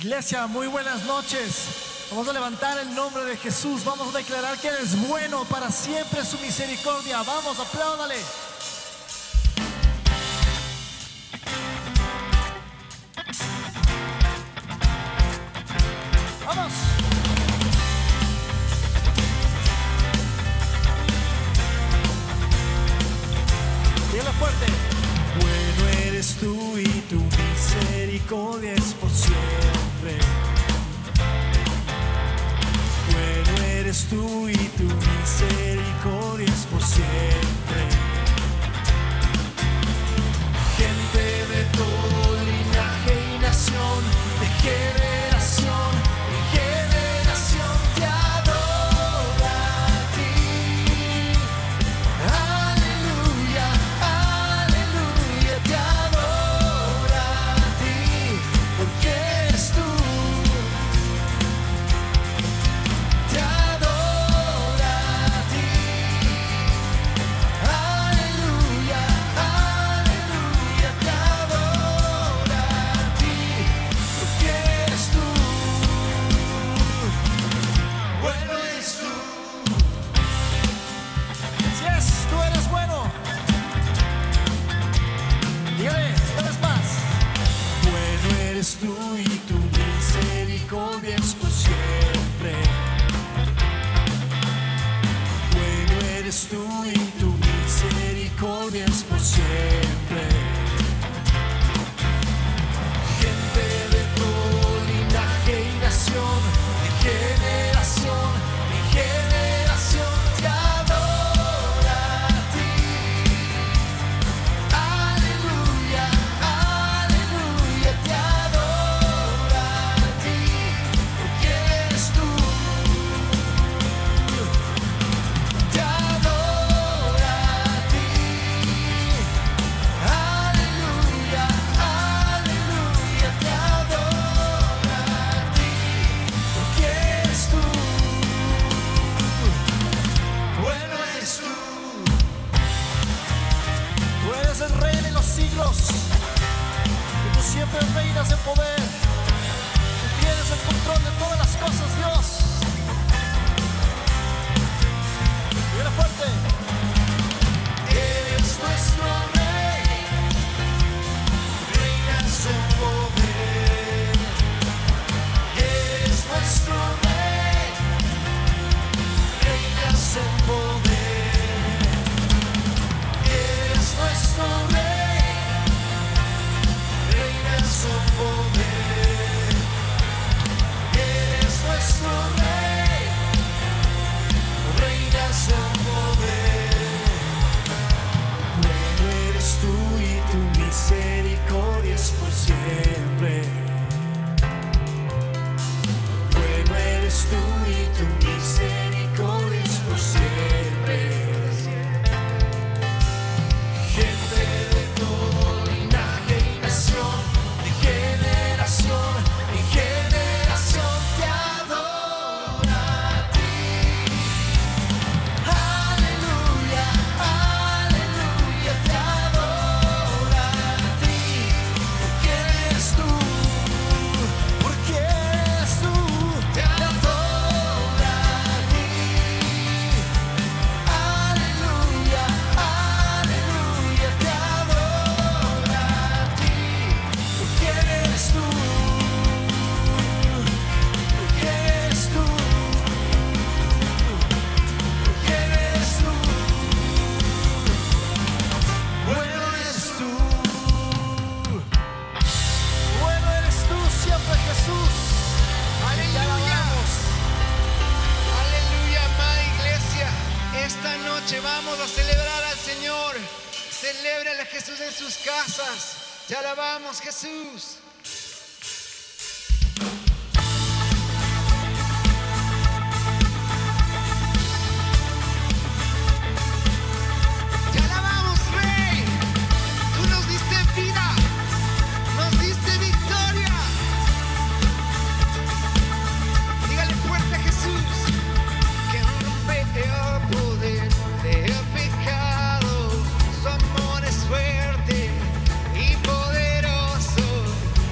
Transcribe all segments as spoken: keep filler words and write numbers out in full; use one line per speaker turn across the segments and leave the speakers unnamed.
Iglesia, muy buenas noches. Vamos a levantar el nombre de Jesús. Vamos a declarar que Él es bueno, para siempre su misericordia. Vamos, apláudale. Vamos. Dígale fuerte. Bueno eres tú y tu misericordia es por siempre. Bueno eres tú y tu misericordia es por siempre. Gente de todo linaje y nación, de generación en generación te adora a ti. Aleluya, aleluya, te adora a ti, porque eres tú. Te adora a ti. Aleluya, aleluya, te adora a ti, porque eres tú. Bueno eres tú. Si es, tú eres bueno. Dígale, una vez más. Bueno eres tú y tu misericordia es por siempre. Bueno eres tú y tu misericordia es por siempre. Gente de todo linaje y nación, de generación en generación te adora a ti. Aleluya, aleluya, te adora a ti, porque eres tú. Te adora a ti. Aleluya, aleluya, te adora a ti, porque eres tú. Bueno eres tú. Tú eres el rey de los siglos, y tú siempre reinas en poder. Tú tienes el control de todas las cosas, Dios. Dígale fuerte. Eres nuestro rey, reinas en poder. Eres nuestro rey, reinas en poder. Eres nuestro rey, reinas en poder. Eres nuestro rey, reinas en poder. Bueno eres tú y tu misericordia es por siempre. Bueno eres tú y tu misericordia es por siempre. Gente de todo linaje y nación, de generación en generación te adora a ti. Aleluya, aleluya, te adora a ti, porque eres tú, porque eres tú, te adora a ti. Aleluya, aleluya, te adora a ti, porque eres tú, porque eres tú, porque eres tú. Bueno eres tú. Bueno eres tú siempre, Jesús. Te alabamos.
Aleluya, amada iglesia. Esta noche vamos a celebrar al Señor. Celébrale a Jesús en sus casas. Te alabamos, Jesús. Te alabamos, Rey. Tú nos diste vida, nos diste victoria. Dígale fuerte a Jesús que rompe el poder del pecado. Su amor es fuerte y poderoso.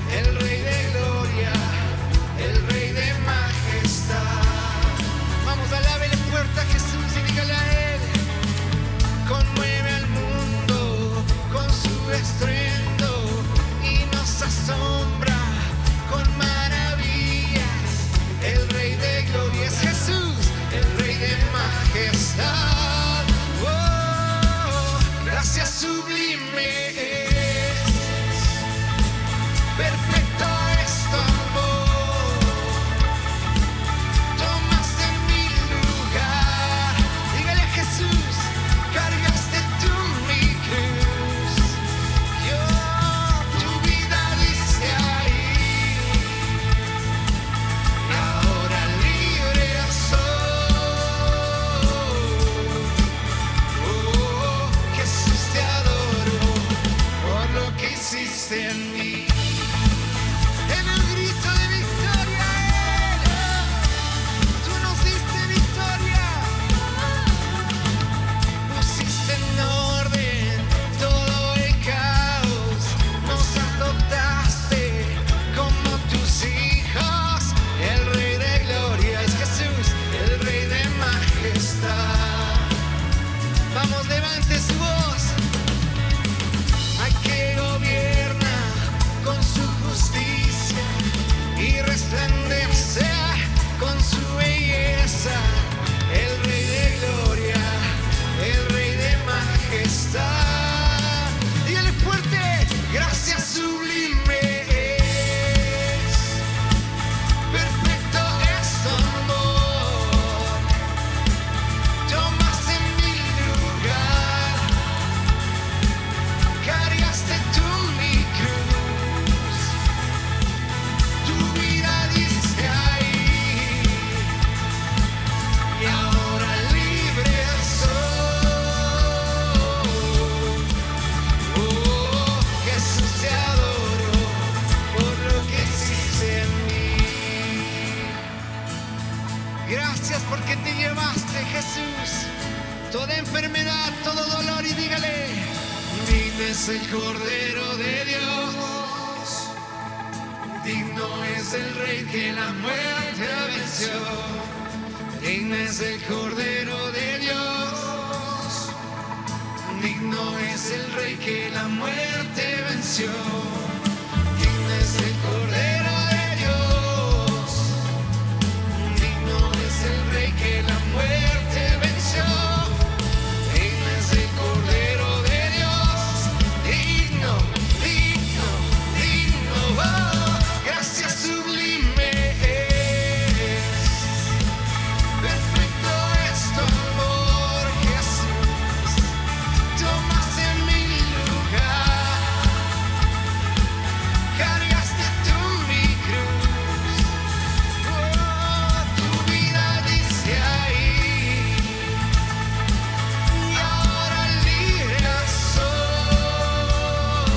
Gracias porque te llevaste, Jesús, toda enfermedad, todo dolor, y dígale: digno es el Cordero de Dios, digno es el Rey que la muerte venció, digno es el Cordero de Dios, digno es el Rey que la muerte venció, digno es el Cordero de Dios, digno es el Rey que la muerte venció, digno es el Cordero de Dios, digno, digno, digno, oh, gracias sublime es, perfecto es tu amor, Jesús, tomaste mi lugar, cargaste tú mi cruz, oh, tu vida dice ahí, y ahora libre soy,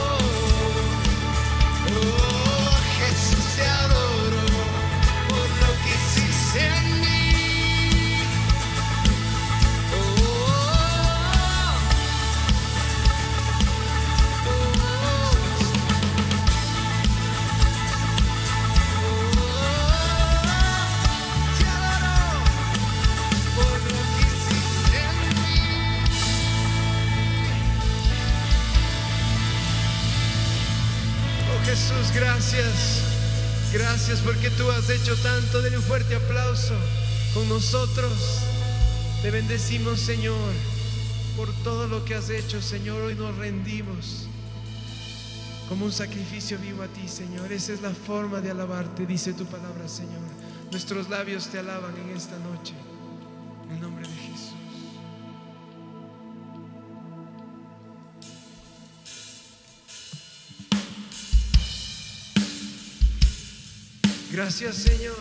oh, Jesús te adoro por lo que hiciste en mí, oh, oh, te adoro por lo que hiciste en mí. Oh Jesús, gracias, gracias porque tú has hecho tanto. Denle un fuerte aplauso con nosotros. Te bendecimos, Señor, por todo lo que has hecho, Señor. Hoy nos rendimos como un sacrificio vivo a ti, Señor. Esa es la forma de alabarte, dice tu palabra, Señor. Nuestros labios te alaban en esta noche, en el nombre de Jesús. Gracias, Señor.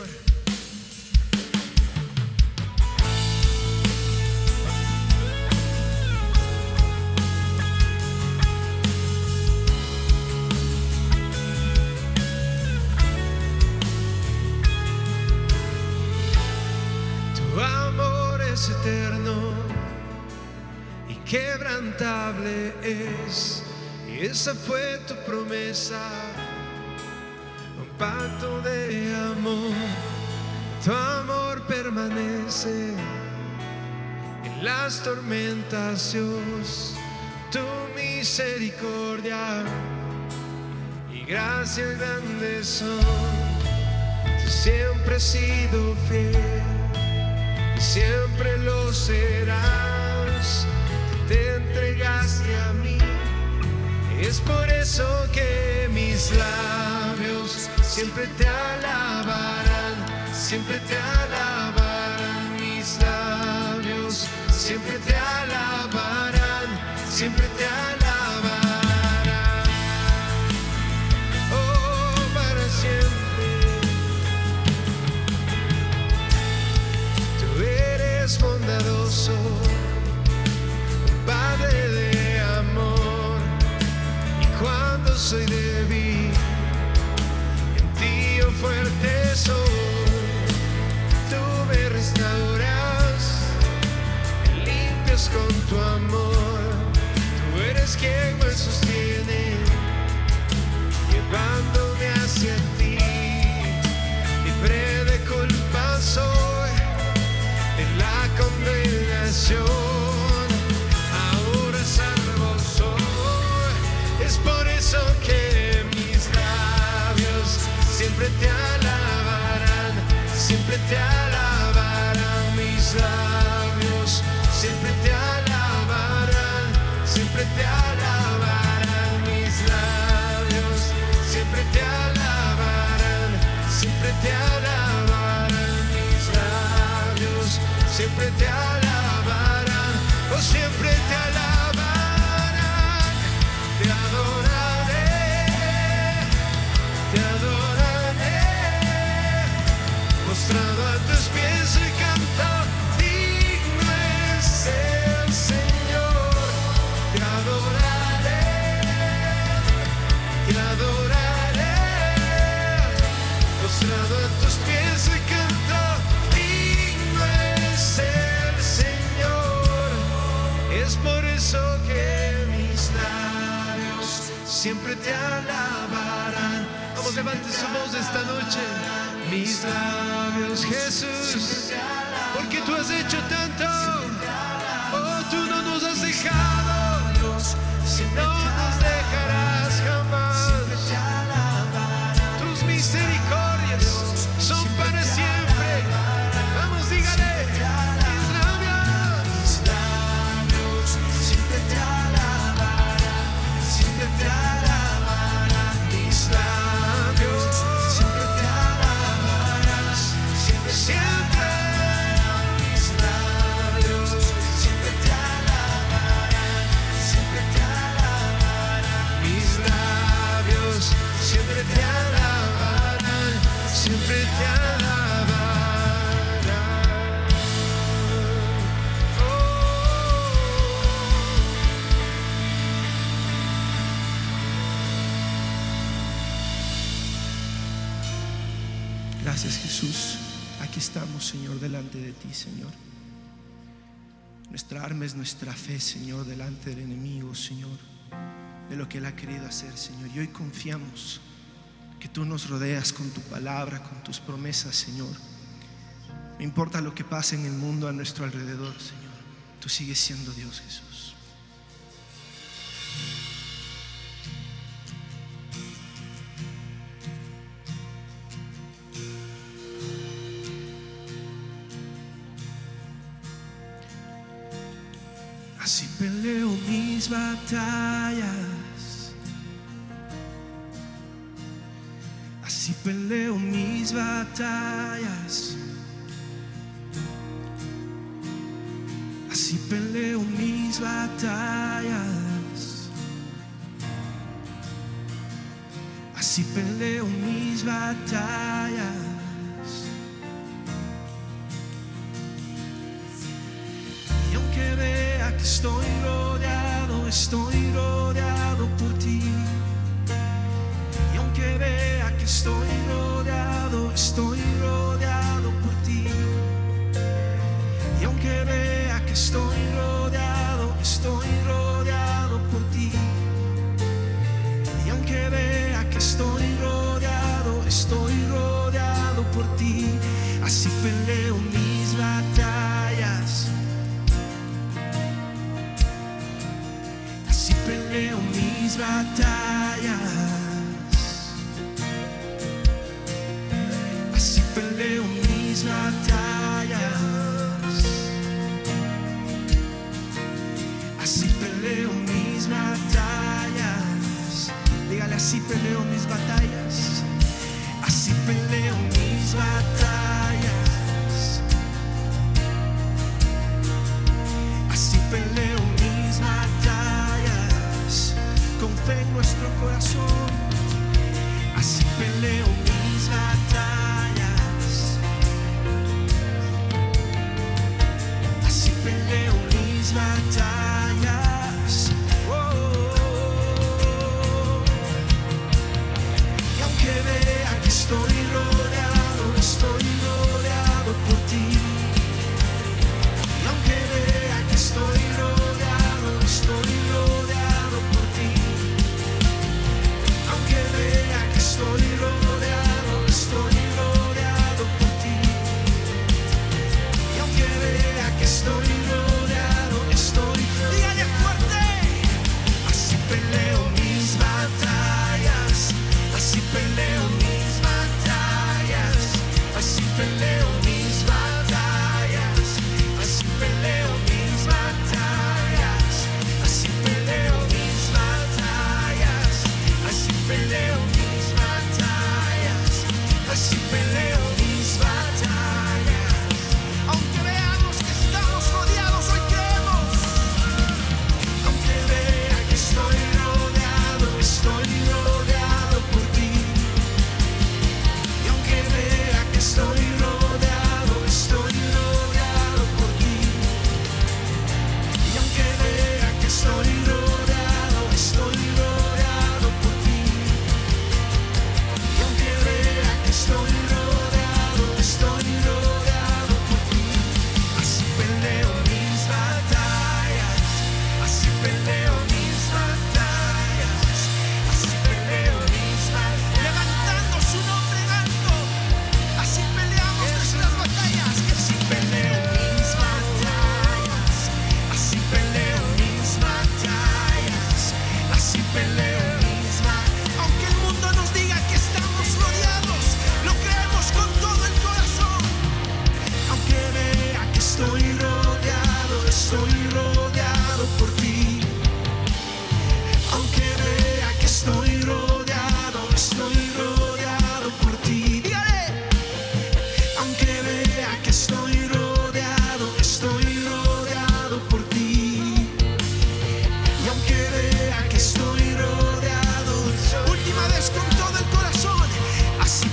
Tu amor es eterno y quebrantable es, y esa fue tu promesa, un pacto de amor. Tu amor permanece en las tormentas, Dios. Tu misericordia y gracia grandes son. Tú siempre has sido fiel y siempre lo serás. Te entregaste a mí, es por eso que mis labios siempre te alabarán, siempre te alabarán. Mis labios siempre te alabarán, siempre te alabarán, oh, para siempre. Tú eres bondadoso, Padre de amor, y cuando soy débil, en ti yo fuerte soy. Tú me restauras, me limpias con tu amor. Tú eres quien me sostiene, llevándome hacia ti. Libre de culpa soy, de la condenación. Ahora salvo soy, es por eso que mis labios siempre te alabarán, siempre te alabarán. Mis labios siempre te alabarán, siempre te alabarán. Mis labios siempre te alabarán, siempre te alabarán. Mis labios siempre te alabarán, oh, siempre te alabarán. Te adoraré, te adoraré, postrado a tus pies soy canto. Digno es el Señor. Te adoraré, te adoraré, postrado a tus pies soy canto. Digno es levante su voz esta noche. Mis labios, Jesús, porque tú has hecho tanto. Oh, tú no nos has dejado, Dios, no nos dejarás jamás. Tus misericordias son para siempre. Vamos, dígale. Mis labios, mis labios siempre te alabarán, siempre te alabarán. Mis labios siempre te alabarán, siempre, siempre. Mis labios siempre te alabarán, siempre te alabarán. Mis labios siempre te alabarán, siempre te alabarán. Oh.
Gracias, Jesús. Aquí estamos, Señor, delante de ti, Señor. Nuestra arma es nuestra fe, Señor, delante del enemigo, Señor, de lo que Él ha querido hacer, Señor. Y hoy confiamos que tú nos rodeas con tu palabra, con tus promesas, Señor. No importa lo que pase en el mundo a nuestro alrededor, Señor, tú sigues siendo Dios, Jesús. Así peleo mis batallas, así peleo mis batallas, así peleo mis batallas, así peleo mis batallas. Y aunque vea que estoy rodeado, estoy rodeado por ti. Y aunque vea que estoy rodeado, estoy rodeado por ti. Y aunque vea que estoy rodeado, estoy rodeado por ti. Y aunque vea que estoy rodeado, estoy rodeado por ti. Así peleo mis batallas, así peleo mis batallas, así peleo mis batallas, así peleo mis batallas. Dígale, así peleo mis batallas, así peleo mis batallas, así peleo mis batallas, con fe en nuestro corazón. Así peleo mis batallas, así peleo mis batallas. Oh, oh, oh. Y aunque vea que estoy rodeado, estoy rodeado por ti. Y aunque vea que estoy rodeado, estoy rodeado por ti. Aunque vea que estoy rodeado, estoy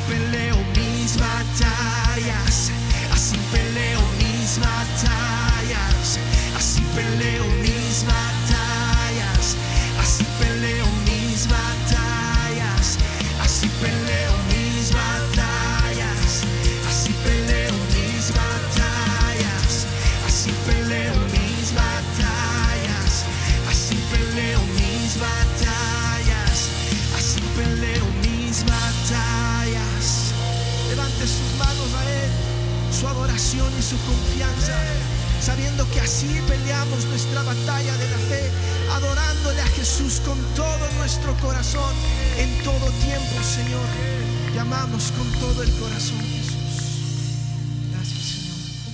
peleo mis batallas, así peleo mis batallas, así peleo mis batallas, así peleo mis batallas, así peleo mis batallas, así peleo mis batallas, así peleo mis batallas, así peleo mis batallas, así peleo mis batallas. Levante sus manos a Él, su adoración y su confianza, sabiendo que así peleamos nuestra batalla de la fe, adorándole a Jesús con todo nuestro corazón, en todo tiempo. Señor, te amamos con todo el corazón, Jesús. Gracias, Señor.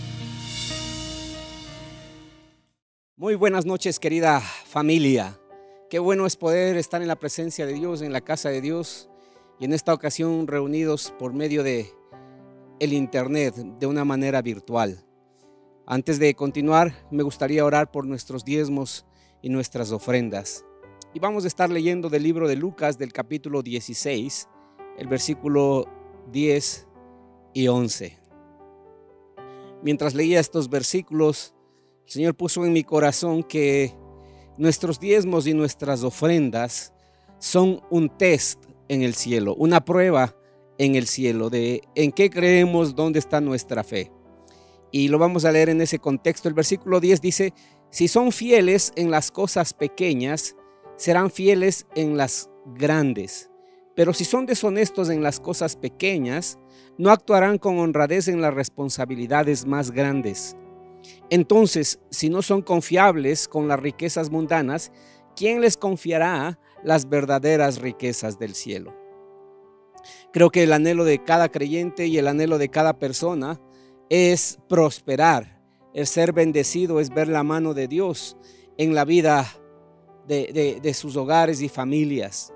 Muy buenas noches, querida familia. Qué bueno es poder estar en la presencia de Dios, en la casa de Dios, y en esta ocasión reunidos por medio de el internet, de una manera virtual. Antes de continuar, me gustaría orar por nuestros diezmos y nuestras ofrendas. Y vamos a estar leyendo del libro de Lucas, del capítulo dieciséis, el versículo diez y once. Mientras leía estos versículos, el Señor puso en mi corazón que nuestros diezmos y nuestras ofrendas son un test en el cielo, una prueba en el cielo de en qué creemos, dónde está nuestra fe. Y lo vamos a leer en ese contexto. El versículo diez dice: si son fieles en las cosas pequeñas, serán fieles en las grandes. Pero si son deshonestos en las cosas pequeñas, no actuarán con honradez en las responsabilidades más grandes. Entonces, si no son confiables con las riquezas mundanas, ¿quién les confiará las verdaderas riquezas del cielo? Creo que el anhelo de cada creyente y el anhelo de cada persona es prosperar. El ser bendecido es ver la mano de Dios en la vida de, de, de sus hogares y familias.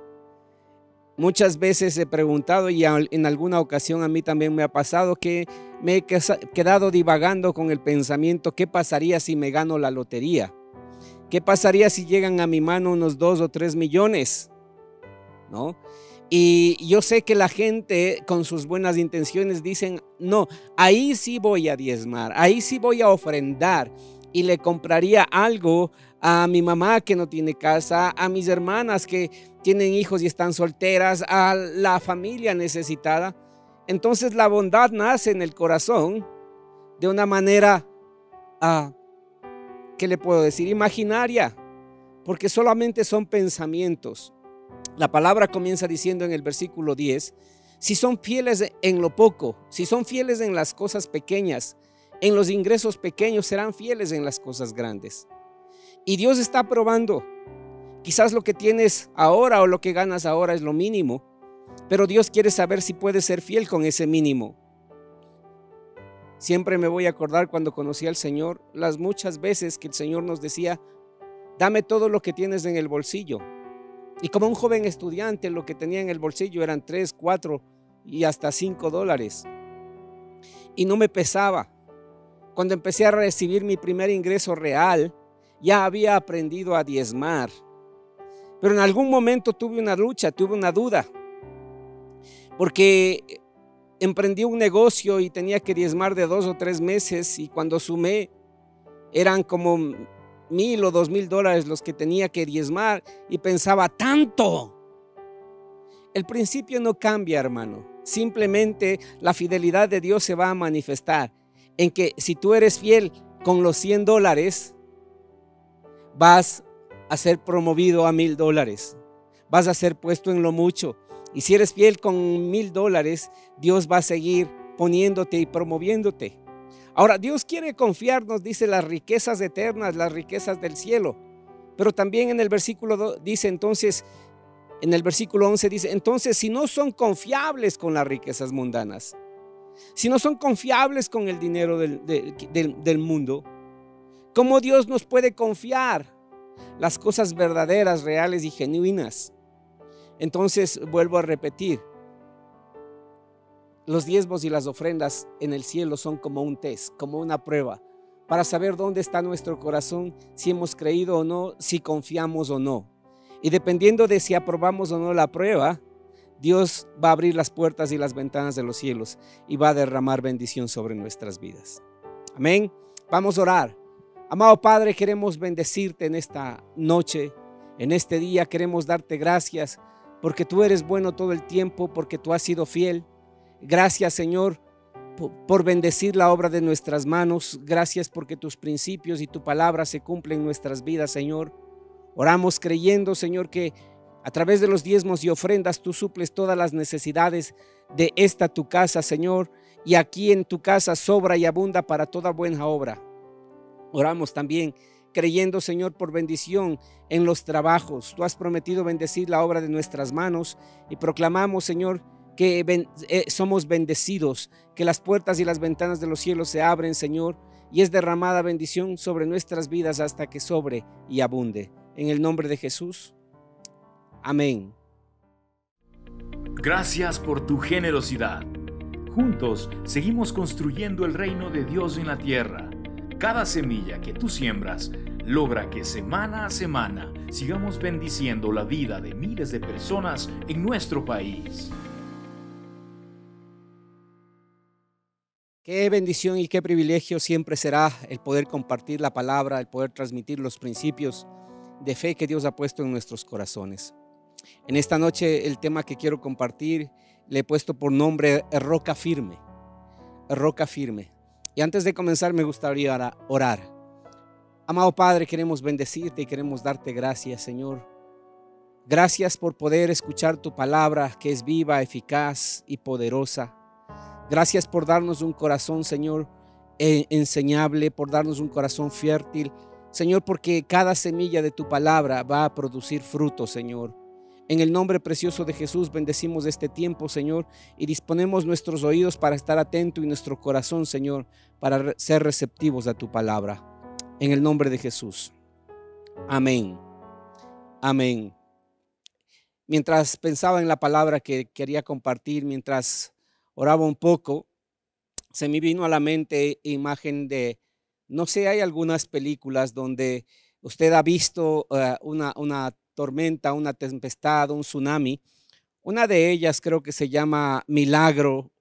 Muchas veces he preguntado, y en alguna ocasión a mí también me ha pasado, que me he quedado divagando con el pensamiento: ¿qué pasaría si me gano la lotería? ¿Qué pasaría si llegan a mi mano unos dos o tres millones? ¿No? Y yo sé que la gente con sus buenas intenciones dicen: no, ahí sí voy a diezmar, ahí sí voy a ofrendar, y le compraría algo a mi mamá que no tiene casa, a mis hermanas que tienen hijos y están solteras, a la familia necesitada. Entonces la bondad nace en el corazón de una manera, uh, ¿qué le puedo decir? Imaginaria, porque solamente son pensamientos. La palabra comienza diciendo en el versículo diez: si son fieles en lo poco, si son fieles en las cosas pequeñas, en los ingresos pequeños, serán fieles en las cosas grandes. Y Dios está probando. Quizás lo que tienes ahora o lo que ganas ahora es lo mínimo, pero Dios quiere saber si puedes ser fiel con ese mínimo. Siempre me voy a acordar cuando conocí al Señor, las muchas veces que el Señor nos decía: dame todo lo que tienes en el bolsillo. Y como un joven estudiante, lo que tenía en el bolsillo eran tres, cuatro y hasta cinco dólares. Y no me pesaba. Cuando empecé a recibir mi primer ingreso real, ya había aprendido a diezmar. Pero en algún momento tuve una lucha, tuve una duda. Porque emprendí un negocio y tenía que diezmar de dos o tres meses. Y cuando sumé, eran como mil o dos mil dólares los que tenía que diezmar, y pensaba: ¡tanto! El principio no cambia, hermano. Simplemente la fidelidad de Dios se va a manifestar en que si tú eres fiel con los cien dólares, vas a ser promovido a mil dólares, vas a ser puesto en lo mucho. Y si eres fiel con mil dólares, Dios va a seguir poniéndote y promoviéndote. Ahora, Dios quiere confiarnos, dice, las riquezas eternas, las riquezas del cielo. Pero también en el versículo dice entonces, en el versículo once dice: entonces, si no son confiables con las riquezas mundanas, si no son confiables con el dinero del, de, del, del mundo, ¿cómo Dios nos puede confiar las cosas verdaderas, reales y genuinas? Entonces, vuelvo a repetir, los diezmos y las ofrendas en el cielo son como un test, como una prueba, para saber dónde está nuestro corazón, si hemos creído o no, si confiamos o no. Y dependiendo de si aprobamos o no la prueba, Dios va a abrir las puertas y las ventanas de los cielos y va a derramar bendición sobre nuestras vidas. Amén. Vamos a orar. Amado Padre, queremos bendecirte en esta noche, en este día. Queremos darte gracias porque tú eres bueno todo el tiempo, porque tú has sido fiel. Gracias, Señor, por bendecir la obra de nuestras manos. Gracias porque tus principios y tu palabra se cumplen en nuestras vidas, Señor. Oramos creyendo, Señor, que a través de los diezmos y ofrendas tú suples todas las necesidades de esta tu casa, Señor, y aquí en tu casa sobra y abunda para toda buena obra. Oramos también creyendo, Señor, por bendición en los trabajos. Tú has prometido bendecir la obra de nuestras manos y proclamamos, Señor, que ben, eh, somos bendecidos, que las puertas y las ventanas de los cielos se abren, Señor, y es derramada bendición sobre nuestras vidas hasta que sobre y abunde. En el nombre de Jesús. Amén.
Gracias por tu generosidad. Juntos seguimos construyendo el reino de Dios en la tierra. Cada semilla que tú siembras logra que semana a semana sigamos bendiciendo la vida de miles de personas en nuestro país.
Qué bendición y qué privilegio siempre será el poder compartir la palabra, el poder transmitir los principios de fe que Dios ha puesto en nuestros corazones. En esta noche el tema que quiero compartir le he puesto por nombre Roca Firme. Roca Firme. Y antes de comenzar me gustaría orar. Amado Padre, queremos bendecirte y queremos darte gracias, Señor. Gracias por poder escuchar tu palabra que es viva, eficaz y poderosa. Gracias por darnos un corazón, Señor, enseñable, por darnos un corazón fértil. Señor, porque cada semilla de tu palabra va a producir fruto, Señor. En el nombre precioso de Jesús bendecimos este tiempo, Señor, y disponemos nuestros oídos para estar atentos y nuestro corazón, Señor, para ser receptivos a tu palabra. En el nombre de Jesús. Amén. Amén. Mientras pensaba en la palabra que quería compartir, mientras oraba un poco, se me vino a la mente imagen de, no sé, hay algunas películas donde usted ha visto uh, una, una tormenta, una tempestad, un tsunami. Una de ellas creo que se llama Milagro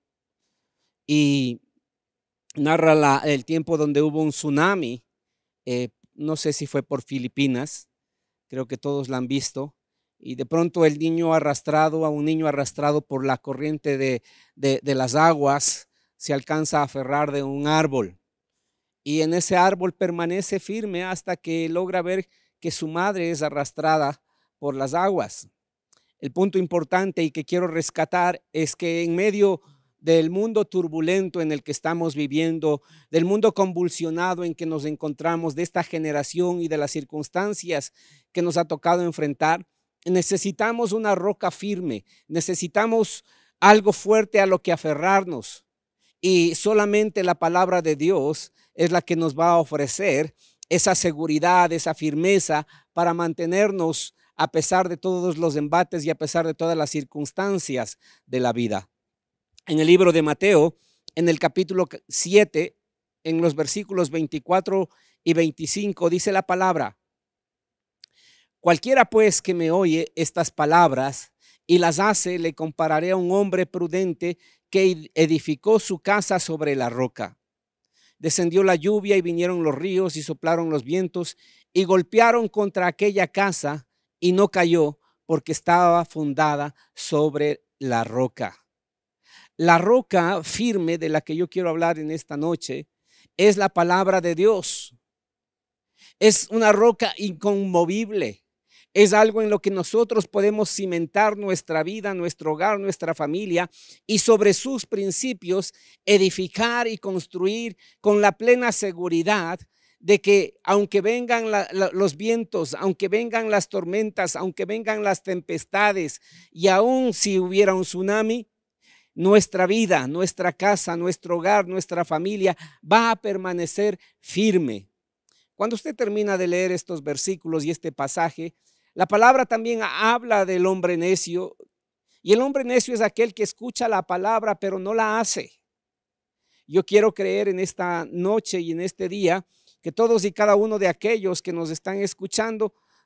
y narra la, el tiempo donde hubo un tsunami. Eh, no sé si fue por Filipinas, creo que todos la han visto. Y de pronto el niño arrastrado, a un niño arrastrado por la corriente de, de, de las aguas, se alcanza a aferrar de un árbol. Y en ese árbol permanece firme hasta que logra ver que su madre es arrastrada por las aguas. El punto importante y que quiero rescatar es que en medio del mundo turbulento en el que estamos viviendo, del mundo convulsionado en que nos encontramos, de esta generación y de las circunstancias que nos ha tocado enfrentar, necesitamos una roca firme, necesitamos algo fuerte a lo que aferrarnos. Y solamente la palabra de Dios es la que nos va a ofrecer esa seguridad, esa firmeza para mantenernos a pesar de todos los embates y a pesar de todas las circunstancias de la vida. En el libro de Mateo, en el capítulo siete, en los versículos veinticuatro y veinticinco, dice la palabra: cualquiera pues que me oye estas palabras y las hace, le compararé a un hombre prudente que edificó su casa sobre la roca. Descendió la lluvia y vinieron los ríos y soplaron los vientos y golpearon contra aquella casa y no cayó porque estaba fundada sobre la roca. La roca firme de la que yo quiero hablar en esta noche es la palabra de Dios. Es una roca inconmovible. Es algo en lo que nosotros podemos cimentar nuestra vida, nuestro hogar, nuestra familia y sobre sus principios edificar y construir con la plena seguridad de que aunque vengan la, la, los vientos, aunque vengan las tormentas, aunque vengan las tempestades y aún si hubiera un tsunami, nuestra vida, nuestra casa, nuestro hogar, nuestra familia va a permanecer firme. Cuando usted termina de leer estos versículos y este pasaje, la palabra también habla del hombre necio, y el hombre necio es aquel que escucha la palabra pero no la hace. Yo quiero creer en esta noche y en este día que todos y cada uno de aquellos que nos están escuchando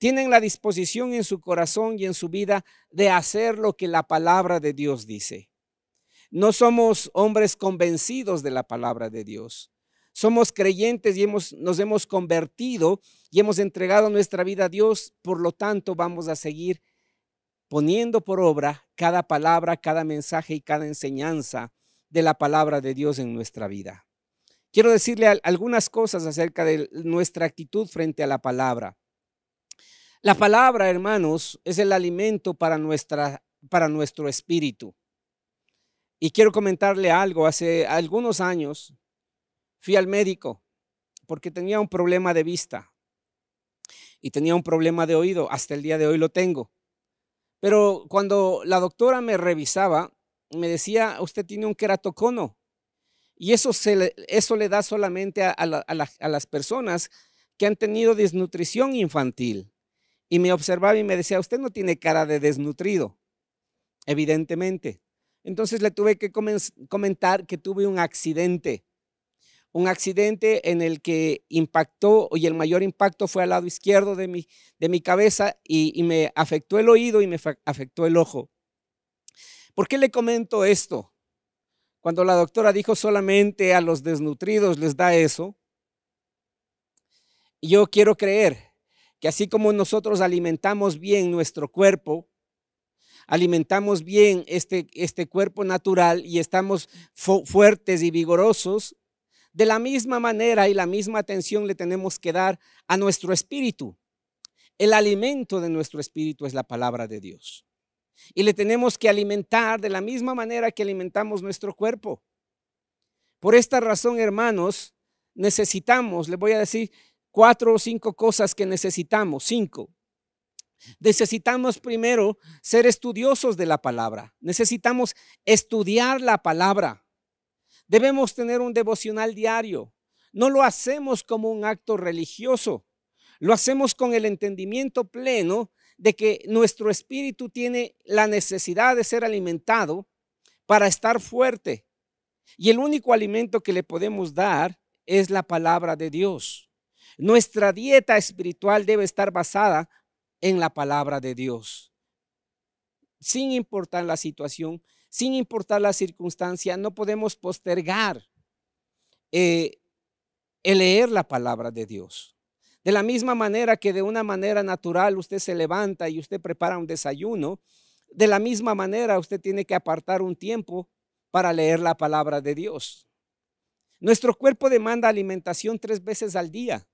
tienen la disposición en su corazón y en su vida de hacer lo que la palabra de Dios dice. No somos hombres convencidos de la palabra de Dios. Somos creyentes y hemos, nos hemos convertido y hemos entregado nuestra vida a Dios. Por lo tanto, vamos a seguir poniendo por obra cada palabra, cada mensaje y cada enseñanza de la palabra de Dios en nuestra vida. Quiero decirle algunas cosas acerca de nuestra actitud frente a la palabra. La palabra, hermanos, es el alimento para, nuestra, para nuestro espíritu. Y quiero comentarle algo. Hace algunos años fui al médico porque tenía un problema de vista y tenía un problema de oído. Hasta el día de hoy lo tengo. Pero cuando la doctora me revisaba, me decía, usted tiene un queratocono. Y eso, se le, eso le da solamente a, a, la, a, la, a las personas que han tenido desnutrición infantil. Y me observaba y me decía, usted no tiene cara de desnutrido, evidentemente. Entonces le tuve que comentar que tuve un accidente. Un accidente en el que impactó, y el mayor impacto fue al lado izquierdo de mi, de mi cabeza y, y me afectó el oído y me afectó el ojo. ¿Por qué le comento esto? Cuando la doctora dijo solamente a los desnutridos les da eso, yo quiero creer que así como nosotros alimentamos bien nuestro cuerpo, alimentamos bien este, este cuerpo natural y estamos fu- fuertes y vigorosos, de la misma manera y la misma atención le tenemos que dar a nuestro espíritu. El alimento de nuestro espíritu es la palabra de Dios. Y le tenemos que alimentar de la misma manera que alimentamos nuestro cuerpo. Por esta razón, hermanos, necesitamos, le voy a decir cuatro o cinco cosas que necesitamos, cinco. Necesitamos primero ser estudiosos de la palabra. Necesitamos estudiar la palabra. Debemos tener un devocional diario. No lo hacemos como un acto religioso. Lo hacemos con el entendimiento pleno de que nuestro espíritu tiene la necesidad de ser alimentado para estar fuerte. Y el único alimento que le podemos dar es la palabra de Dios. Nuestra dieta espiritual debe estar basada en la palabra de Dios. Sin importar la situación, sin importar la circunstancia, no podemos postergar eh, el leer la palabra de Dios. De la misma manera que de una manera natural usted se levanta y usted prepara un desayuno, de la misma manera usted tiene que apartar un tiempo para leer la palabra de Dios. Nuestro cuerpo demanda alimentación tres veces al día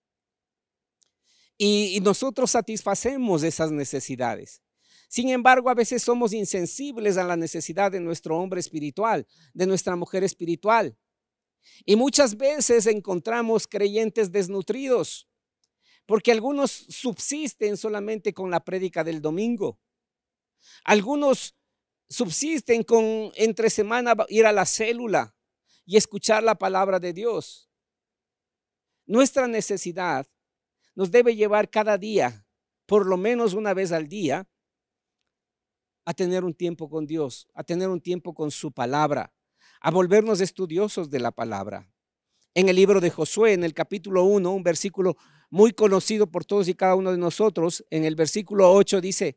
y, y nosotros satisfacemos esas necesidades. Sin embargo, a veces somos insensibles a la necesidad de nuestro hombre espiritual, de nuestra mujer espiritual. Y muchas veces encontramos creyentes desnutridos, porque algunos subsisten solamente con la prédica del domingo. Algunos subsisten con entre semana ir a la célula y escuchar la palabra de Dios. Nuestra necesidad nos debe llevar cada día, por lo menos una vez al día, a tener un tiempo con Dios, a tener un tiempo con su palabra, a volvernos estudiosos de la palabra. En el libro de Josué, en el capítulo uno, un versículo muy conocido por todos y cada uno de nosotros, en el versículo ocho dice: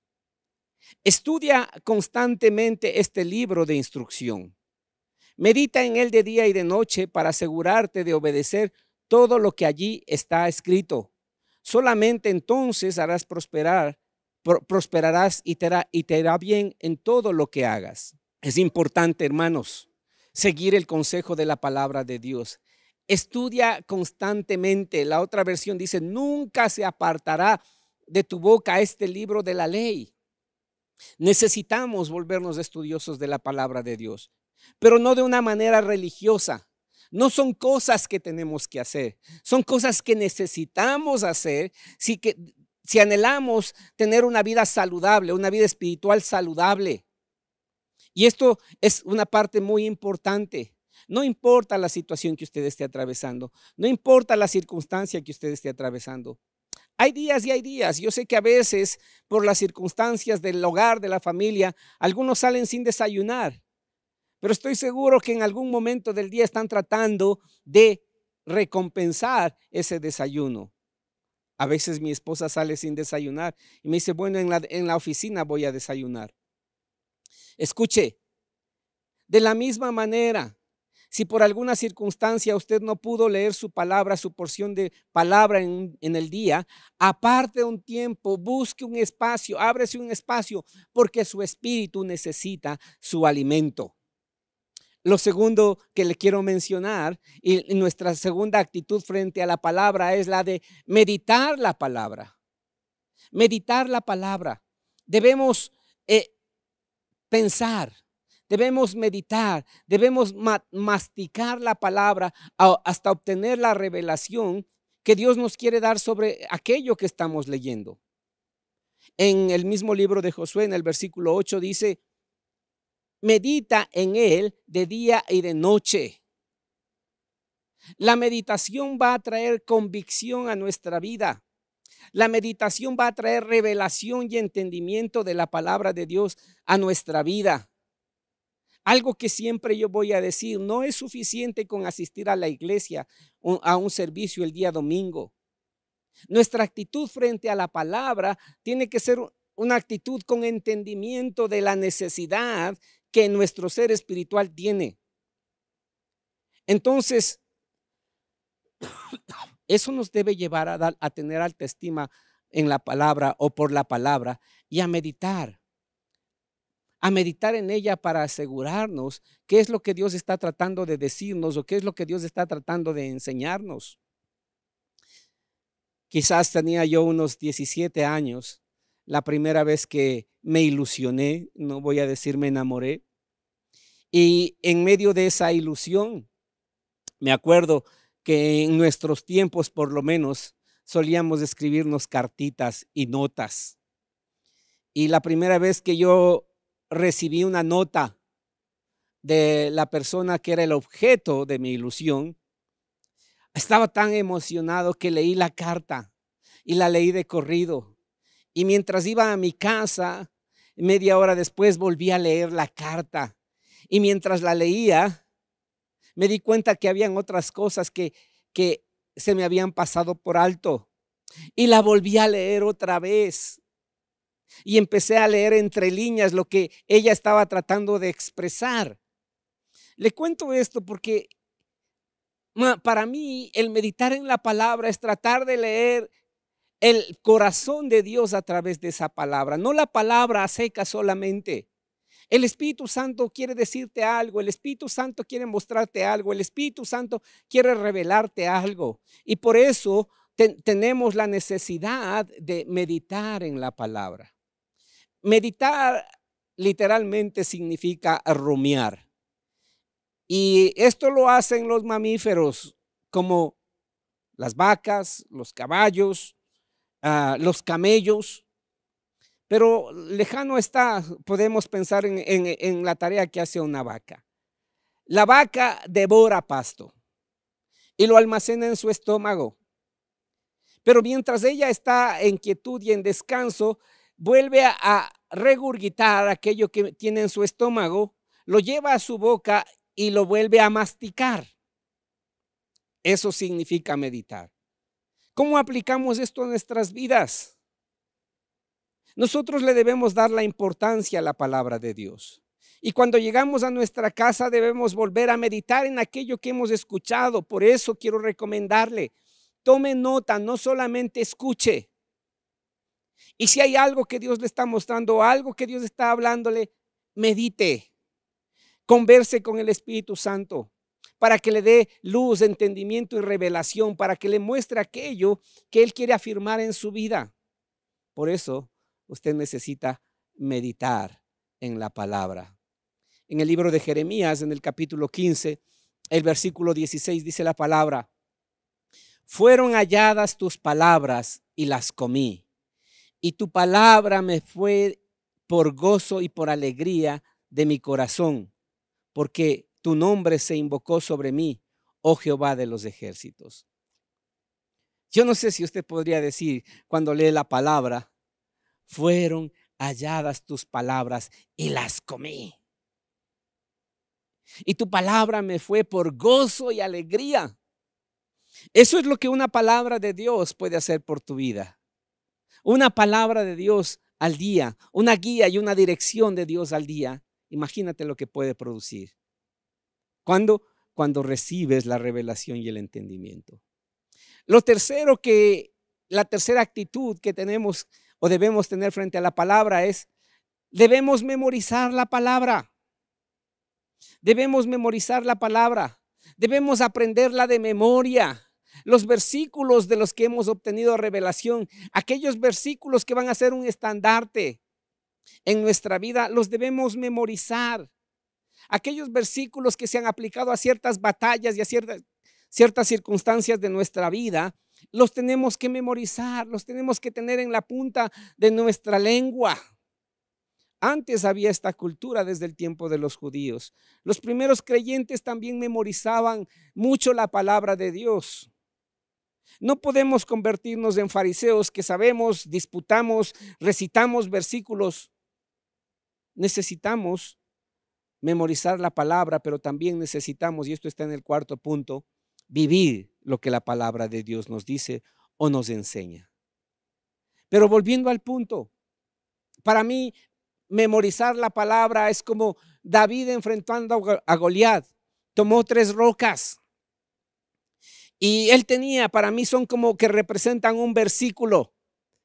estudia constantemente este libro de instrucción. Medita en él de día y de noche para asegurarte de obedecer todo lo que allí está escrito. Solamente entonces harás prosperar prosperarás y te, hará, y te irá bien en todo lo que hagas. Es importante, hermanos, seguir el consejo de la palabra de Dios. Estudia constantemente. La otra versión dice: nunca se apartará de tu boca este libro de la ley. Necesitamos volvernos estudiosos de la palabra de Dios, pero no de una manera religiosa. No son cosas que tenemos que hacer, son cosas que necesitamos hacer si que Si anhelamos tener una vida saludable, una vida espiritual saludable. Y esto es una parte muy importante. No importa la situación que usted esté atravesando, no importa la circunstancia que usted esté atravesando. Hay días y hay días. Yo sé que a veces por las circunstancias del hogar, de la familia, algunos salen sin desayunar. Pero estoy seguro que en algún momento del día están tratando de recompensar ese desayuno. A veces mi esposa sale sin desayunar y me dice, bueno, en la, en la oficina voy a desayunar. Escuche, de la misma manera, si por alguna circunstancia usted no pudo leer su palabra, su porción de palabra en, en el día, aparte un tiempo, busque un espacio, ábrese un espacio, porque su espíritu necesita su alimento. Lo segundo que le quiero mencionar, y nuestra segunda actitud frente a la palabra, es la de meditar la palabra. Meditar la palabra. Debemos eh, pensar. Debemos meditar, debemos ma masticar la palabra hasta obtener la revelación que Dios nos quiere dar sobre aquello que estamos leyendo. En el mismo libro de Josué, en el versículo ocho, dice, medita en él de día y de noche. La meditación va a traer convicción a nuestra vida. La meditación va a traer revelación y entendimiento de la palabra de Dios a nuestra vida. Algo que siempre yo voy a decir, no es suficiente con asistir a la iglesia, a un servicio el día domingo. Nuestra actitud frente a la palabra tiene que ser una actitud con entendimiento de la necesidad que nuestro ser espiritual tiene. Entonces, eso nos debe llevar a, dar, a tener alta estima en la palabra o por la palabra y a meditar. A meditar en ella para asegurarnos qué es lo que Dios está tratando de decirnos o qué es lo que Dios está tratando de enseñarnos. Quizás tenía yo unos diecisiete años, la primera vez que me ilusioné, no voy a decir me enamoré, y en medio de esa ilusión, me acuerdo que en nuestros tiempos por lo menos solíamos escribirnos cartitas y notas. Y la primera vez que yo recibí una nota de la persona que era el objeto de mi ilusión, estaba tan emocionado que leí la carta y la leí de corrido. Y mientras iba a mi casa, media hora después volví a leer la carta. Y mientras la leía, me di cuenta que habían otras cosas que, que se me habían pasado por alto. Y la volví a leer otra vez. Y empecé a leer entre líneas lo que ella estaba tratando de expresar. Le cuento esto porque para mí el meditar en la palabra es tratar de leer el corazón de Dios a través de esa palabra, no la palabra a seca solamente. El Espíritu Santo quiere decirte algo, el Espíritu Santo quiere mostrarte algo, el Espíritu Santo quiere revelarte algo. Y por eso te, tenemos la necesidad de meditar en la palabra. Meditar literalmente significa rumiar. Y esto lo hacen los mamíferos como las vacas, los caballos, uh, los camellos. Pero lejano está, podemos pensar en, en, en la tarea que hace una vaca. La vaca devora pasto y lo almacena en su estómago. Pero mientras ella está en quietud y en descanso, vuelve a, a regurgitar aquello que tiene en su estómago, lo lleva a su boca y lo vuelve a masticar. Eso significa meditar. ¿Cómo aplicamos esto a nuestras vidas? Nosotros le debemos dar la importancia a la palabra de Dios. Y cuando llegamos a nuestra casa debemos volver a meditar en aquello que hemos escuchado. Por eso quiero recomendarle, tome nota, no solamente escuche. Y si hay algo que Dios le está mostrando, algo que Dios está hablándole, medite. Converse con el Espíritu Santo para que le dé luz, entendimiento y revelación, para que le muestre aquello que Él quiere afirmar en su vida. Por eso usted necesita meditar en la palabra. En el libro de Jeremías, en el capítulo quince, el versículo dieciséis dice la palabra: fueron halladas tus palabras y las comí, y tu palabra me fue por gozo y por alegría de mi corazón, porque tu nombre se invocó sobre mí, oh Jehová de los ejércitos. Yo no sé si usted podría decir cuando lee la palabra: fueron halladas tus palabras y las comí, y tu palabra me fue por gozo y alegría. Eso es lo que una palabra de Dios puede hacer por tu vida. Una palabra de Dios al día, una guía y una dirección de Dios al día. Imagínate lo que puede producir. ¿Cuándo? Cuando recibes la revelación y el entendimiento. Lo tercero que, la tercera actitud que tenemos o debemos tener frente a la palabra es, debemos memorizar la palabra. Debemos memorizar la palabra. Debemos aprenderla de memoria. Los versículos de los que hemos obtenido revelación, aquellos versículos que van a ser un estandarte en nuestra vida, los debemos memorizar. Aquellos versículos que se han aplicado a ciertas batallas y a ciertas, ciertas circunstancias de nuestra vida, los tenemos que memorizar, los tenemos que tener en la punta de nuestra lengua. Antes había esta cultura desde el tiempo de los judíos. Los primeros creyentes también memorizaban mucho la palabra de Dios. No podemos convertirnos en fariseos que sabemos, disputamos, recitamos versículos. Necesitamos memorizar la palabra, pero también necesitamos, y esto está en el cuarto punto, vivir lo que la palabra de Dios nos dice o nos enseña. Pero volviendo al punto, para mí memorizar la palabra es como David enfrentando a Goliat. Tomó tres rocas y él tenía, para mí son como que representan un versículo.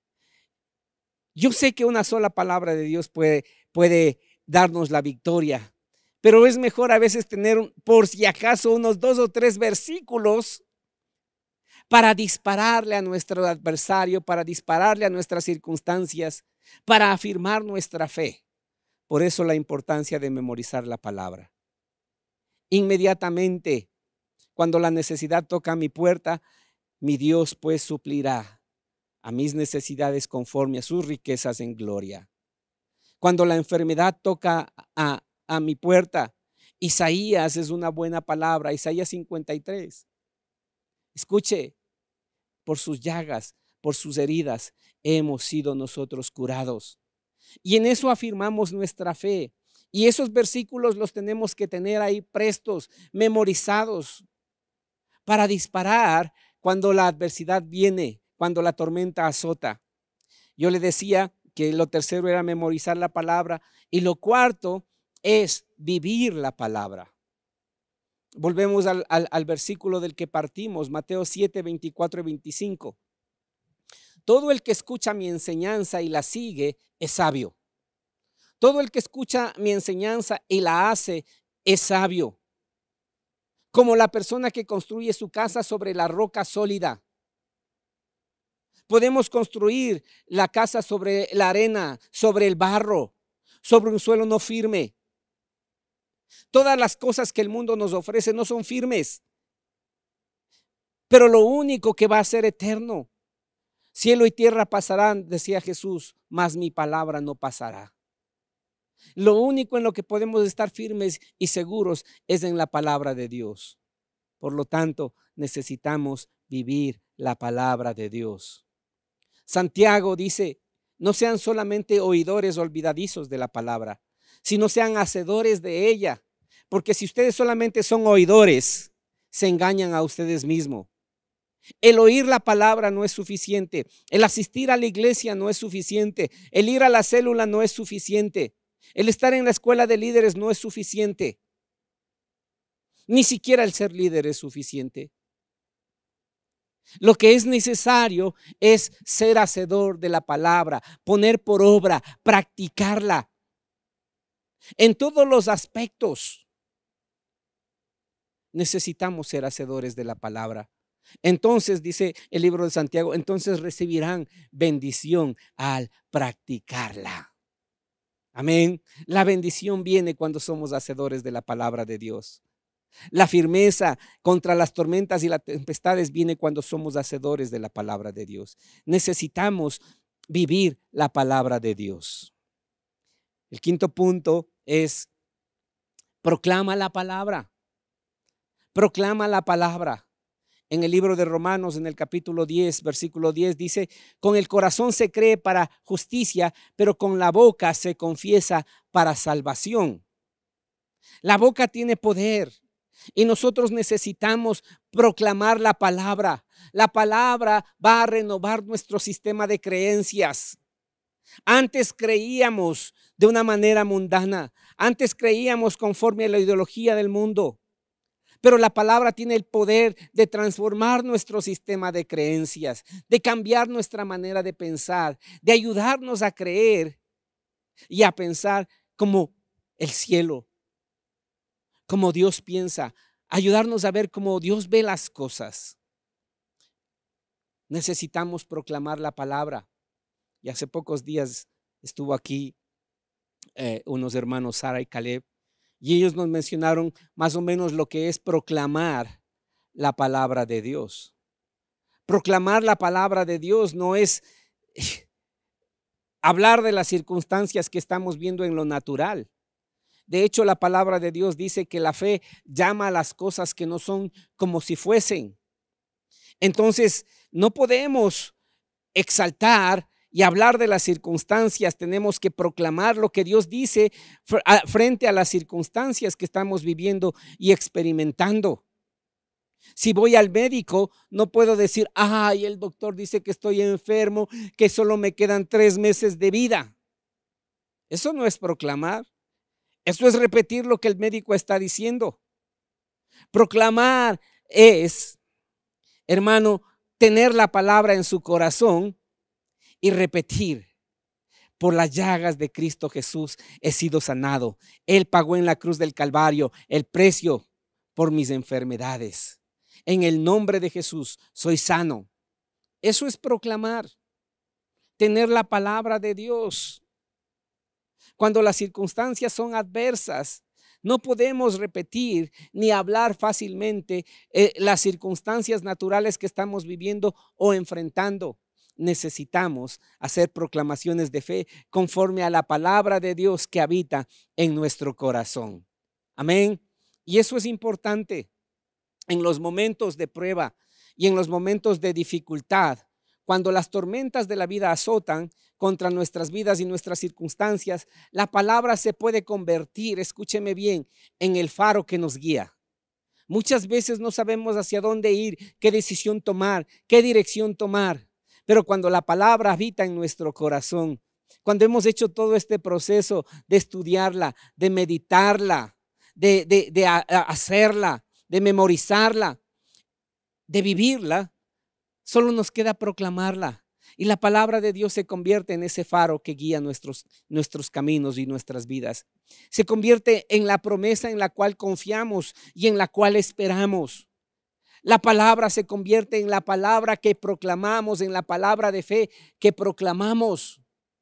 Yo sé que una sola palabra de Dios puede, puede darnos la victoria, pero es mejor a veces tener por si acaso unos dos o tres versículos para dispararle a nuestro adversario, para dispararle a nuestras circunstancias, para afirmar nuestra fe. Por eso la importancia de memorizar la palabra. Inmediatamente, cuando la necesidad toca a mi puerta, mi Dios pues suplirá a mis necesidades conforme a sus riquezas en gloria. Cuando la enfermedad toca a, a mi puerta, Isaías es una buena palabra, Isaías cincuenta y tres. Escuche, por sus llagas, por sus heridas, hemos sido nosotros curados. Y en eso afirmamos nuestra fe. Y esos versículos los tenemos que tener ahí prestos, memorizados, para disparar cuando la adversidad viene, cuando la tormenta azota. Yo le decía que lo tercero era memorizar la palabra y lo cuarto es vivir la palabra. Volvemos al, al, al versículo del que partimos, Mateo siete, veinticuatro y veinticinco. Todo el que escucha mi enseñanza y la sigue es sabio. Todo el que escucha mi enseñanza y la hace es sabio. Como la persona que construye su casa sobre la roca sólida. Podemos construir la casa sobre la arena, sobre el barro, sobre un suelo no firme. Todas las cosas que el mundo nos ofrece no son firmes. Pero lo único que va a ser eterno, cielo y tierra pasarán, decía Jesús, mas mi palabra no pasará. Lo único en lo que podemos estar firmes y seguros es en la palabra de Dios. Por lo tanto, necesitamos vivir la palabra de Dios. Santiago dice, no sean solamente oidores olvidadizos de la palabra, sino sean hacedores de ella. Porque si ustedes solamente son oidores, se engañan a ustedes mismos. El oír la palabra no es suficiente. El asistir a la iglesia no es suficiente. El ir a la célula no es suficiente. El estar en la escuela de líderes no es suficiente. Ni siquiera el ser líder es suficiente. Lo que es necesario es ser hacedor de la palabra, poner por obra, practicarla en todos los aspectos. Necesitamos ser hacedores de la palabra. Entonces, dice el libro de Santiago, entonces recibirán bendición al practicarla. Amén. La bendición viene cuando somos hacedores de la palabra de Dios. La firmeza contra las tormentas y las tempestades viene cuando somos hacedores de la palabra de Dios. Necesitamos vivir la palabra de Dios. El quinto punto es proclama la palabra. Proclama la palabra. En el libro de Romanos, en el capítulo diez, versículo diez, dice, con el corazón se cree para justicia, pero con la boca se confiesa para salvación. La boca tiene poder y nosotros necesitamos proclamar la palabra. La palabra va a renovar nuestro sistema de creencias. Antes creíamos de una manera mundana. Antes creíamos conforme a la ideología del mundo. Pero la palabra tiene el poder de transformar nuestro sistema de creencias, de cambiar nuestra manera de pensar, de ayudarnos a creer y a pensar como el cielo, como Dios piensa, ayudarnos a ver cómo Dios ve las cosas. Necesitamos proclamar la palabra. Y hace pocos días estuvo aquí eh, unos hermanos, Sara y Caleb, y ellos nos mencionaron más o menos lo que es proclamar la palabra de Dios. Proclamar la palabra de Dios no es hablar de las circunstancias que estamos viendo en lo natural. De hecho, la palabra de Dios dice que la fe llama a las cosas que no son como si fuesen. Entonces, no podemos exaltar y hablar de las circunstancias. Tenemos que proclamar lo que Dios dice frente a las circunstancias que estamos viviendo y experimentando. Si voy al médico, no puedo decir, ay, el doctor dice que estoy enfermo, que solo me quedan tres meses de vida. Eso no es proclamar. Eso es repetir lo que el médico está diciendo. Proclamar es, hermano, tener la palabra en su corazón y repetir: por las llagas de Cristo Jesús he sido sanado. Él pagó en la cruz del Calvario el precio por mis enfermedades. En el nombre de Jesús soy sano. Eso es proclamar, tener la palabra de Dios. Cuando las circunstancias son adversas, no podemos repetir ni hablar fácilmente eh, las circunstancias naturales que estamos viviendo o enfrentando. Necesitamos hacer proclamaciones de fe conforme a la palabra de Dios que habita en nuestro corazón. Amén. Y eso es importante en los momentos de prueba y en los momentos de dificultad. Cuando las tormentas de la vida azotan contra nuestras vidas y nuestras circunstancias, la palabra se puede convertir, escúcheme bien, en el faro que nos guía. Muchas veces no sabemos hacia dónde ir, qué decisión tomar, qué dirección tomar. Pero cuando la palabra habita en nuestro corazón, cuando hemos hecho todo este proceso de estudiarla, de meditarla, de, de, de hacerla, de memorizarla, de vivirla, solo nos queda proclamarla. Y la palabra de Dios se convierte en ese faro que guía nuestros, nuestros caminos y nuestras vidas. Se convierte en la promesa en la cual confiamos y en la cual esperamos. La palabra se convierte en la palabra que proclamamos, en la palabra de fe que proclamamos.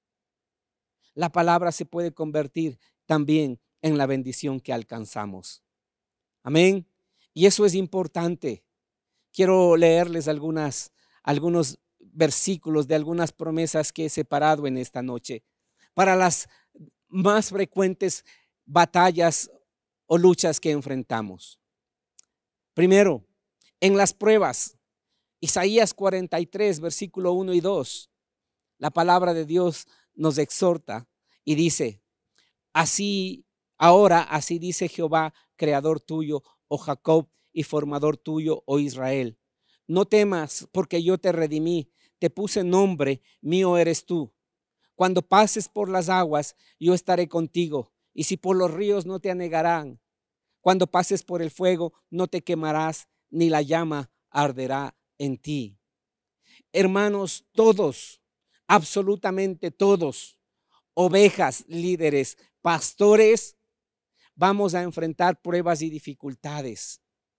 La palabra se puede convertir también en la bendición que alcanzamos. Amén. Y eso es importante. Quiero leerles algunas, algunos versículos de algunas promesas que he separado en esta noche para las más frecuentes batallas o luchas que enfrentamos. Primero, en las pruebas, Isaías cuarenta y tres, versículo uno y dos, la palabra de Dios nos exhorta y dice: así, ahora así dice Jehová, creador tuyo, oh Jacob, y formador tuyo, oh Israel. No temas, porque yo te redimí, te puse nombre, mío eres tú. Cuando pases por las aguas, yo estaré contigo, y si por los ríos no te anegarán. Cuando pases por el fuego, no te quemarás, ni la llama arderá en ti. Hermanos, todos, absolutamente todos, ovejas, líderes, pastores, vamos a enfrentar pruebas y dificultades.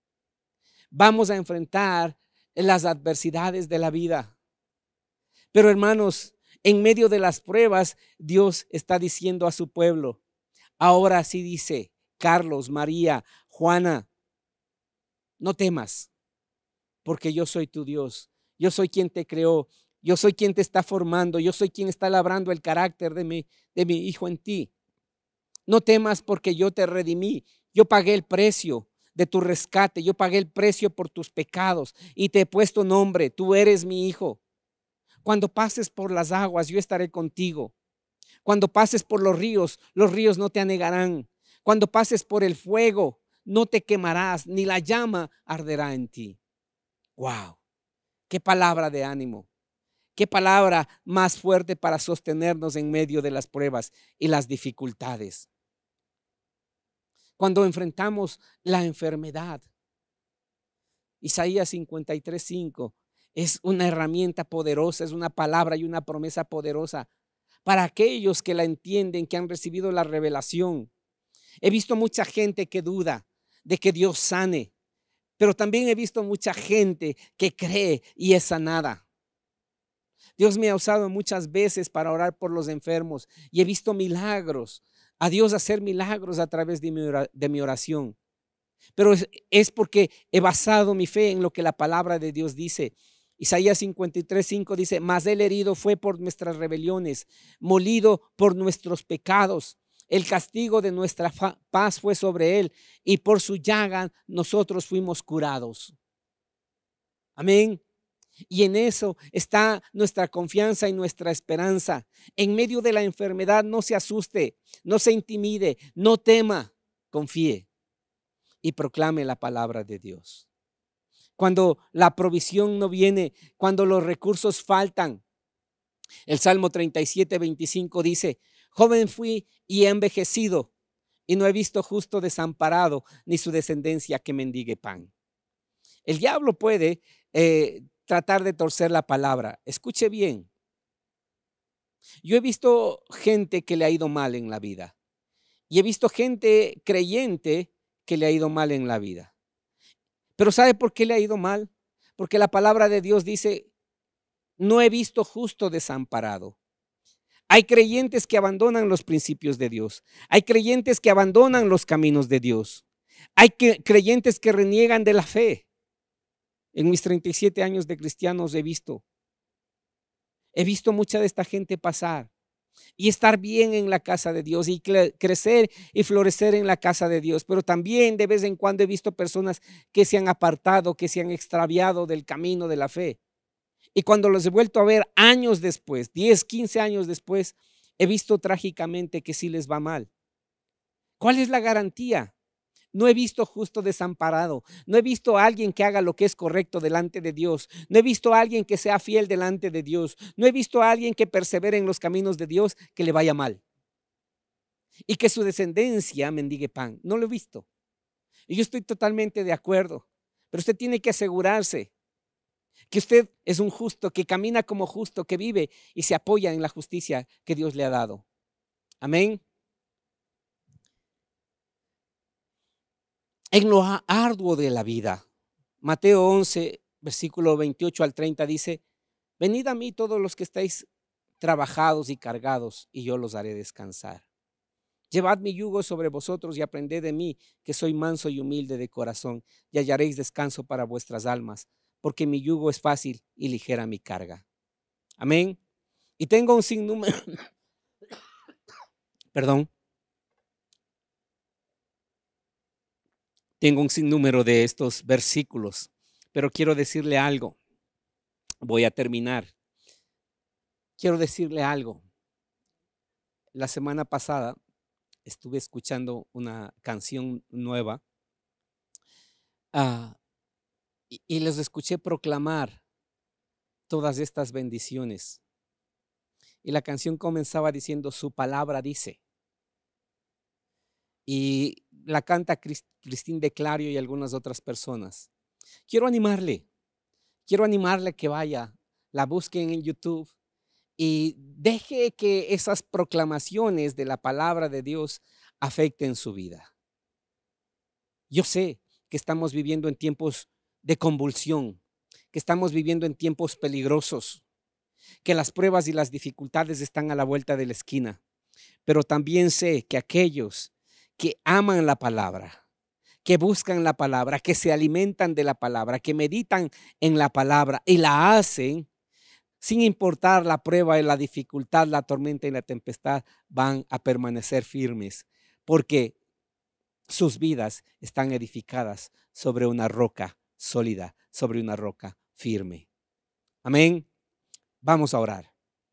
Vamos a enfrentar las adversidades de la vida. Pero hermanos, en medio de las pruebas, Dios está diciendo a su pueblo, ahora sí dice, Carlos, María, Juana, no temas, porque yo soy tu Dios. Yo soy quien te creó. Yo soy quien te está formando. Yo soy quien está labrando el carácter de mi, de mi hijo en ti. No temas, porque yo te redimí. Yo pagué el precio de tu rescate. Yo pagué el precio por tus pecados y te he puesto nombre. Tú eres mi hijo. Cuando pases por las aguas, yo estaré contigo. Cuando pases por los ríos, los ríos no te anegarán. Cuando pases por el fuego, no te quemarás, ni la llama arderá en ti. Wow, qué palabra de ánimo. Qué palabra más fuerte para sostenernos en medio de las pruebas y las dificultades. Cuando enfrentamos la enfermedad, Isaías cincuenta y tres, cinco es una herramienta poderosa, es una palabra y una promesa poderosa para aquellos que la entienden, que han recibido la revelación. He visto mucha gente que duda de que Dios sane, pero también he visto mucha gente que cree y es sanada. Dios me ha usado muchas veces para orar por los enfermos y he visto milagros, a Dios hacer milagros a través de mi, ora, de mi oración. Pero es, es porque he basado mi fe en lo que la palabra de Dios dice. Isaías cincuenta y tres, cinco dice: mas él herido fue por nuestras rebeliones, molido por nuestros pecados. El castigo de nuestra paz fue sobre él y por su llaga nosotros fuimos curados. Amén. Y en eso está nuestra confianza y nuestra esperanza. En medio de la enfermedad no se asuste, no se intimide, no tema, confíe y proclame la palabra de Dios. Cuando la provisión no viene, cuando los recursos faltan, el Salmo treinta y siete, veinticinco dice: joven fui y he envejecido y no he visto justo desamparado ni su descendencia que mendigue pan. El diablo puede eh, tratar de torcer la palabra. Escuche bien. Yo he visto gente que le ha ido mal en la vida y he visto gente creyente que le ha ido mal en la vida. Pero ¿sabe por qué le ha ido mal? Porque la palabra de Dios dice: no he visto justo desamparado. Hay creyentes que abandonan los principios de Dios. Hay creyentes que abandonan los caminos de Dios. Hay que, creyentes que reniegan de la fe. En mis treinta y siete años de cristianos he visto, he visto mucha de esta gente pasar y estar bien en la casa de Dios y crecer y florecer en la casa de Dios. Pero también de vez en cuando he visto personas que se han apartado, que se han extraviado del camino de la fe. Y cuando los he vuelto a ver años después, diez, quince años después, he visto trágicamente que sí les va mal. ¿Cuál es la garantía? No he visto justo desamparado. No he visto a alguien que haga lo que es correcto delante de Dios. No he visto a alguien que sea fiel delante de Dios. No he visto a alguien que persevere en los caminos de Dios que le vaya mal y que su descendencia mendigue pan. No lo he visto. Y yo estoy totalmente de acuerdo. Pero usted tiene que asegurarse que usted es un justo, que camina como justo, que vive y se apoya en la justicia que Dios le ha dado. Amén. En lo arduo de la vida, Mateo once, versículo veintiocho al treinta dice: venid a mí todos los que estáis trabajados y cargados, y yo los haré descansar. Llevad mi yugo sobre vosotros y aprended de mí, que soy manso y humilde de corazón, y hallaréis descanso para vuestras almas, porque mi yugo es fácil y ligera mi carga. Amén. Y tengo un sinnúmero, perdón, tengo un sinnúmero de estos versículos, pero quiero decirle algo. Voy a terminar. Quiero decirle algo. La semana pasada estuve escuchando una canción nueva uh, y, y les escuché proclamar todas estas bendiciones. Y la canción comenzaba diciendo: su palabra dice. Y la canta Cristín de Clario y algunas otras personas. Quiero animarle, quiero animarle a que vaya, la busquen en YouTube y deje que esas proclamaciones de la palabra de Dios afecten su vida. Yo sé que estamos viviendo en tiempos de convulsión, que estamos viviendo en tiempos peligrosos, que las pruebas y las dificultades están a la vuelta de la esquina, pero también sé que aquellos que aman la palabra, que buscan la palabra, que se alimentan de la palabra, que meditan en la palabra y la hacen sin importar la prueba y la dificultad, la tormenta y la tempestad, van a permanecer firmes porque sus vidas están edificadas sobre una roca sólida, sobre una roca firme. Amén. Vamos a orar.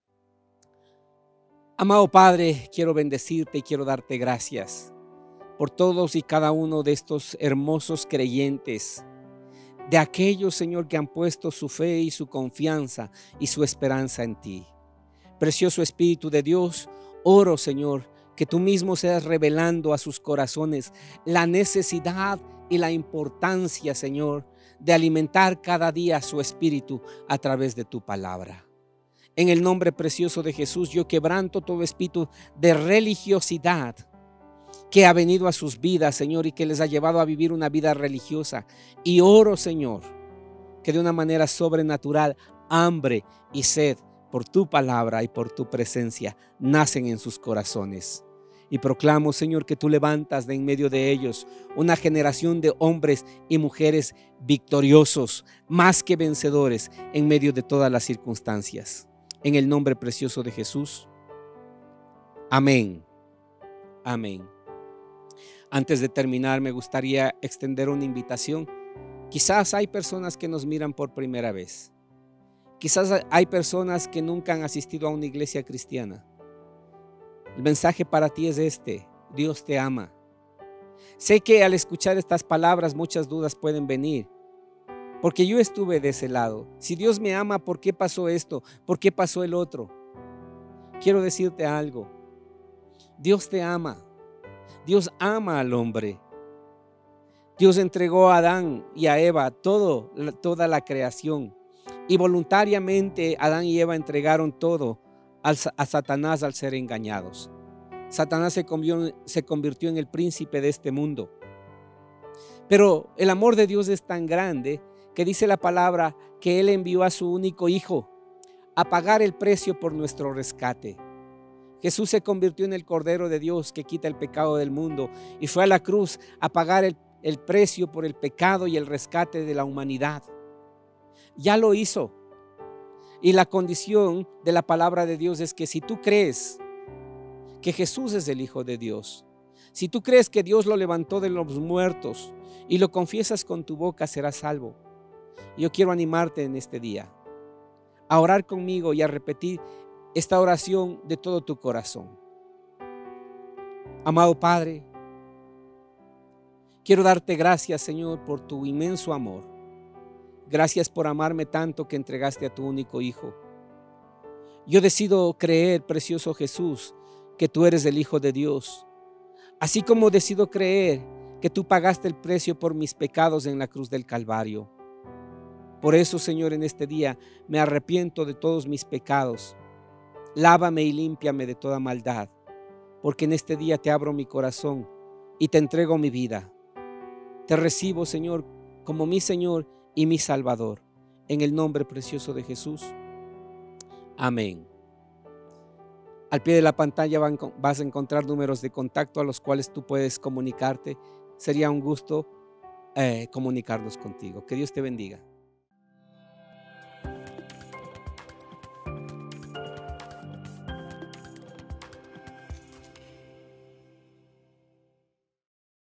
Amado Padre, quiero bendecirte y quiero darte gracias por todos y cada uno de estos hermosos creyentes de aquellos, Señor, que han puesto su fe y su confianza y su esperanza en ti. Precioso Espíritu de Dios, oro, Señor, que tú mismo seas revelando a sus corazones la necesidad y la importancia, Señor, de alimentar cada día su espíritu a través de tu palabra. En el nombre precioso de Jesús, yo quebranto todo espíritu de religiosidad que ha venido a sus vidas, Señor, y que les ha llevado a vivir una vida religiosa. Y oro, Señor, que de una manera sobrenatural, hambre y sed por tu palabra y por tu presencia nacen en sus corazones. Y proclamo, Señor, que tú levantas de en medio de ellos una generación de hombres y mujeres victoriosos, más que vencedores en medio de todas las circunstancias. En el nombre precioso de Jesús. Amén. Amén. Antes de terminar, me gustaría extender una invitación. Quizás hay personas que nos miran por primera vez. Quizás hay personas que nunca han asistido a una iglesia cristiana. El mensaje para ti es este: Dios te ama. Sé que al escuchar estas palabras muchas dudas pueden venir, porque yo estuve de ese lado. Si Dios me ama, ¿por qué pasó esto? ¿Por qué pasó el otro? Quiero decirte algo. Dios te ama. Dios ama al hombre. Dios entregó a Adán y a Eva todo, toda la creación. Y voluntariamente Adán y Eva entregaron todo a Satanás al ser engañados. Satanás se convirtió, se convirtió en el príncipe de este mundo. Pero el amor de Dios es tan grande que dice la palabra que Él envió a su único hijo a pagar el precio por nuestro rescate. Jesús se convirtió en el Cordero de Dios que quita el pecado del mundo y fue a la cruz a pagar el, el precio por el pecado y el rescate de la humanidad. Ya lo hizo. Y la condición de la palabra de Dios es que si tú crees que Jesús es el Hijo de Dios, si tú crees que Dios lo levantó de los muertos y lo confiesas con tu boca, serás salvo. Yo quiero animarte en este día a orar conmigo y a repetir esta oración de todo tu corazón. Amado Padre, quiero darte gracias, Señor, por tu inmenso amor. Gracias por amarme tanto que entregaste a tu único Hijo. Yo decido creer, precioso Jesús, que tú eres el Hijo de Dios, así como decido creer que tú pagaste el precio por mis pecados en la cruz del Calvario. Por eso, Señor, en este día me arrepiento de todos mis pecados. Lávame y límpiame de toda maldad, porque en este día te abro mi corazón y te entrego mi vida. Te recibo, Señor, como mi Señor y mi Salvador, en el nombre precioso de Jesús. Amén. Al pie de la pantalla vas a encontrar números de contacto a los cuales tú puedes comunicarte. Sería un gusto eh, comunicarnos contigo. Que Dios te bendiga.